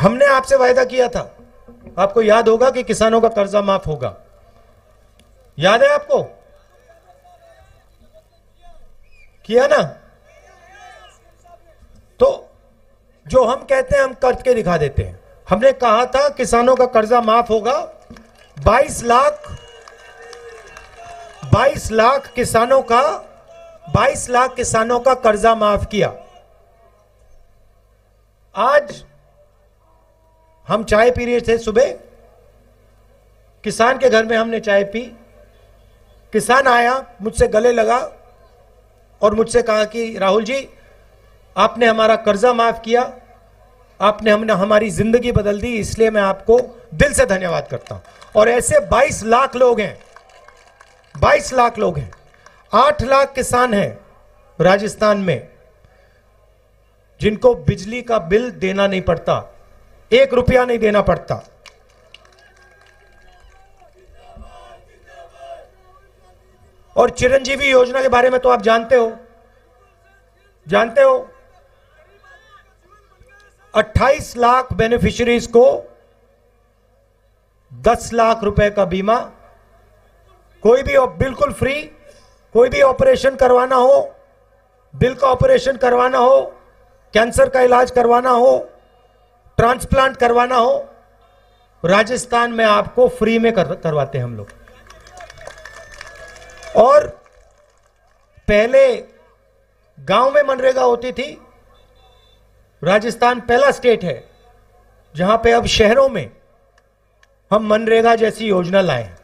हमने आपसे वायदा किया था, आपको याद होगा कि किसानों का कर्जा माफ होगा, याद है आपको? किया ना? तो जो हम कहते हैं हम करके दिखा देते हैं। हमने कहा था किसानों का कर्जा माफ होगा, 22 लाख किसानों का कर्जा माफ किया। आज हम चाय पी रहे थे सुबह, किसान के घर में हमने चाय पी। किसान आया, मुझसे गले लगा और मुझसे कहा कि राहुल जी, आपने हमारा कर्जा माफ किया, आपने हमारी जिंदगी बदल दी, इसलिए मैं आपको दिल से धन्यवाद करता हूं। और ऐसे 22 लाख लोग हैं, 22 लाख लोग हैं। 8 लाख किसान हैं राजस्थान में जिनको बिजली का बिल देना नहीं पड़ता, 1 रुपया नहीं देना पड़ता। और चिरंजीवी योजना के बारे में तो आप जानते हो 28 लाख बेनिफिशियरीज को 10 लाख रुपए का बीमा, कोई भी बिल्कुल फ्री, कोई भी ऑपरेशन करवाना हो, दिल का ऑपरेशन करवाना हो, कैंसर का इलाज करवाना हो, ट्रांसप्लांट करवाना हो, राजस्थान में आपको फ्री में करवाते हैं हम लोग। और पहले गांव में मनरेगा होती थी, राजस्थान पहला स्टेट है जहां पे अब शहरों में हम मनरेगा जैसी योजना लाए।